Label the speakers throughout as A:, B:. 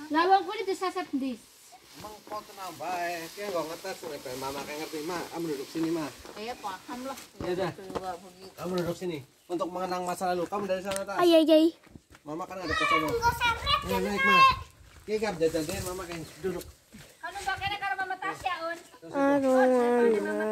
A: Lawang kulit disasap dis.
B: Emang kau tenang baik, kayak nggak ngetes nih, mama kayak ngerti mah, kamu duduk sini mah.
A: Iya paham lah.
B: Ya udah, kamu duduk sini. Untuk mengenang masa lalu, kamu dari sana tas.
C: Ay.
B: Mama kan ada kesana. Naik mah. Kayak jajan mama kayak duduk.
A: Ano ba kaya karo Mama Tasya on?
C: Aduh.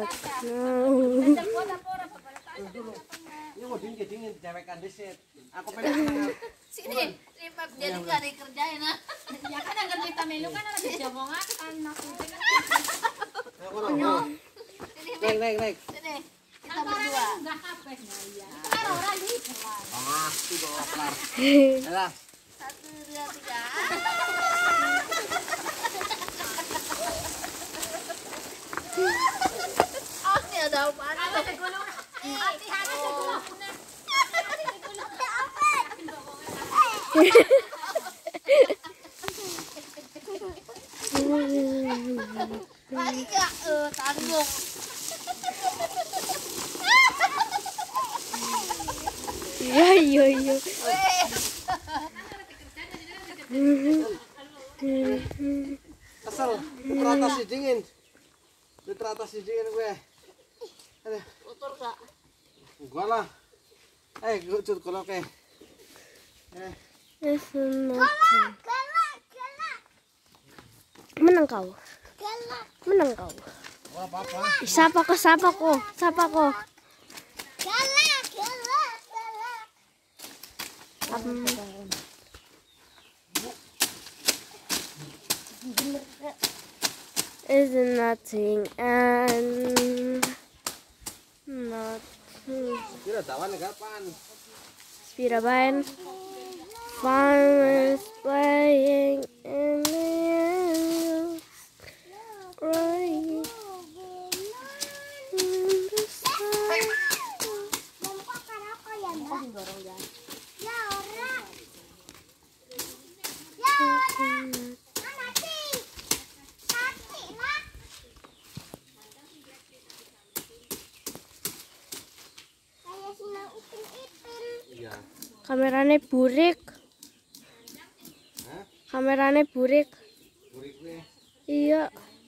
B: Ini mau dingin cewek kandisit. Aku pengen
A: Sini, lipat jadi enggak dikerjain ah. Ya kan agar kita melu kan lagi jamongan maksudnya.
B: Naik.
A: Sini, kita berdua. Enggak apa ya. Kan orang di kelas.
B: Pasti bawa kelar. Alah.
A: 1 2 3. Oh, ini ada apaan? Hati-hati segulung. Lagi gak tanggung.
C: Iya.
B: Kesel, teratas dingin. Teratas dingin gue. Aduh.
A: Kotor gak?
B: Enggak lah. Gue kalau kayak.
C: Menang kau.
B: Wah, apa?
C: Sapa ko. Is nothing and nothing.
B: Kira tawan kapan?
C: Spiraban. Farmers playing in the air. Right. In the sun.
B: Iya.
C: Kamerane burik.
B: Hah?
C: Kamerane burik.
B: Burik nih.
C: Iya.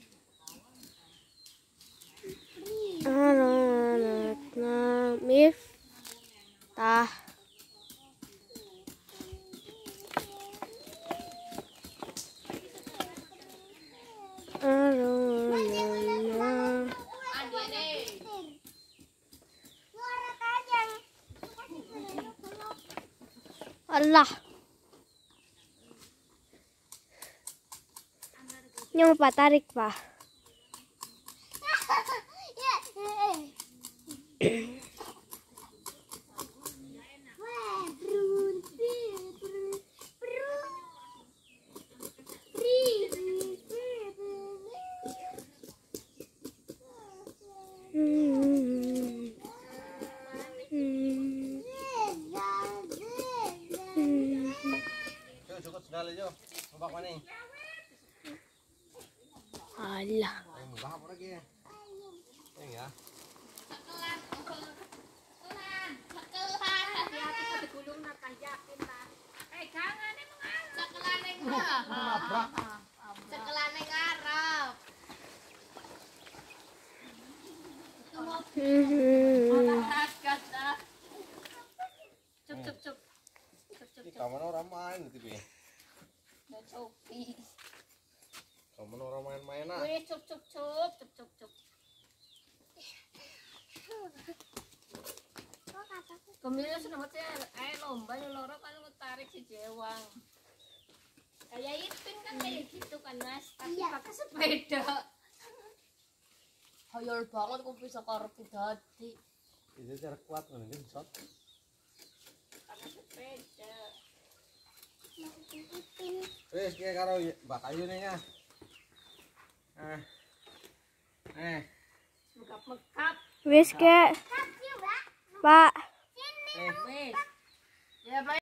C: Miftah. Allah. Yang Pak tarik, Pak.
B: Cukup sekali jo. Mbak mana?
C: Allah.
B: Mbak apa lagi ya? Ya.
A: Hati-hati digulung nak kayakin ta. Jangan emang cekelane
B: Nabrak.
A: cekelane ngarep. Cuk.
B: Ini kamu orang main gitu ya.
A: Copi.
B: Kamu orang main-main ah.
A: Weh cuk. Kemilnya sudah macam lomba loro kan ngetarik si jewang. Kayak Ipin kan kayak gitu kan Mas, tapi pakai sepeda. Hayal banget kok bisa karep dadi.
B: Itu cara kuat mending shot.
A: Pakai sepeda.
B: Wes kayak karo Mbak Kayu nih ya.
A: Megap.
C: Wis, Kek. Pak.
A: Wes. Ya,